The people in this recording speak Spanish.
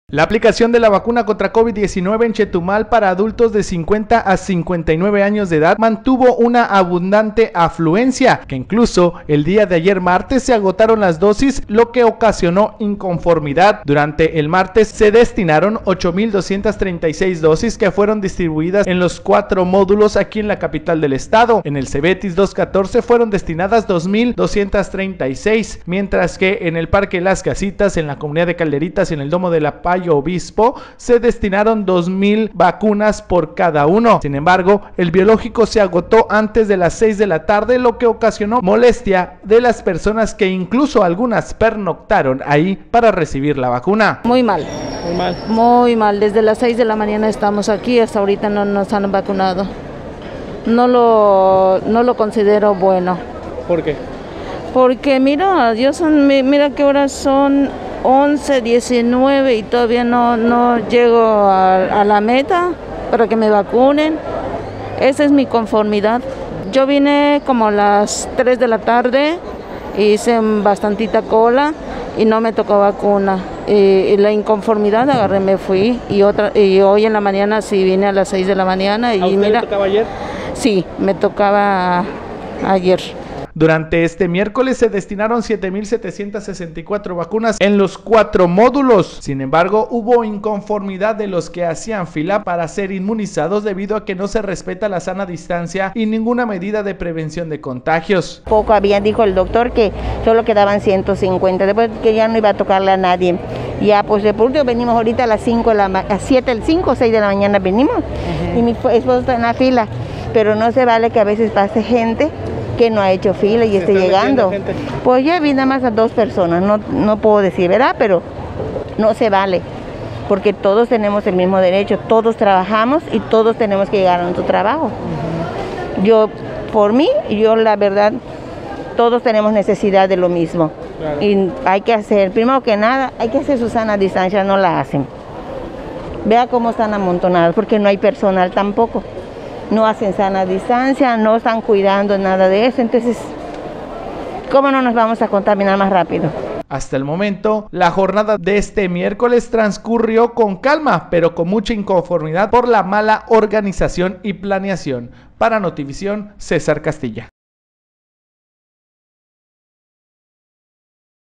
La aplicación de la vacuna contra COVID-19 en Chetumal para adultos de 50 a 59 años de edad mantuvo una abundante afluencia, que incluso el día de ayer martes se agotaron las dosis, lo que ocasionó inconformidad. Durante el martes se destinaron 8,236 dosis que fueron distribuidas en los 4 módulos aquí en la capital del estado. En el Cebetis 214 fueron destinadas 2,236, mientras que en el Parque Las Casitas, en la comunidad de Calderitas y en el Domo de la Paz Obispo se destinaron 2,000 vacunas por cada uno. Sin embargo, el biológico se agotó antes de las 6 de la tarde, lo que ocasionó molestia de las personas que incluso algunas pernoctaron ahí para recibir la vacuna. Muy mal. Muy mal. Desde las 6 de la mañana estamos aquí, hasta ahorita no nos han vacunado. No lo considero bueno. ¿Por qué? Porque mira qué horas son. 11, 19 y todavía no llego a la meta para que me vacunen. Esa es mi conformidad. Yo vine como a las 3 de la tarde, hice bastantita cola y no me tocó vacuna. Y la inconformidad agarré, me fui y hoy en la mañana sí vine a las 6 de la mañana. Y ¿A usted le tocaba ayer? Sí, me tocaba ayer. Durante este miércoles se destinaron 7,764 vacunas en los 4 módulos. Sin embargo, hubo inconformidad de los que hacían fila para ser inmunizados debido a que no se respeta la sana distancia y ninguna medida de prevención de contagios. Poco había, dijo el doctor, que solo quedaban 150, después que ya no iba a tocarle a nadie. Ya pues de pronto venimos ahorita a las 5 a 7, 5 o 6 de la mañana venimos. Y mi esposo está en la fila, pero no se vale que a veces pase gente que no ha hecho fila y esté llegando. Pues ya vi nada más a 2 personas, no puedo decir, ¿verdad? Pero no se vale, porque todos tenemos el mismo derecho, todos trabajamos y todos tenemos que llegar a nuestro trabajo. Yo, por mí, la verdad, todos tenemos necesidad de lo mismo. Claro. Y hay que hacer, primero que nada, hay que hacer su sana distancia, no la hacen. Vea cómo están amontonados, porque no hay personal tampoco. No hacen sana distancia, no están cuidando nada de eso, entonces, ¿cómo no nos vamos a contaminar más rápido? Hasta el momento, la jornada de este miércoles transcurrió con calma, pero con mucha inconformidad por la mala organización y planeación. Para Notivisión, César Castilla.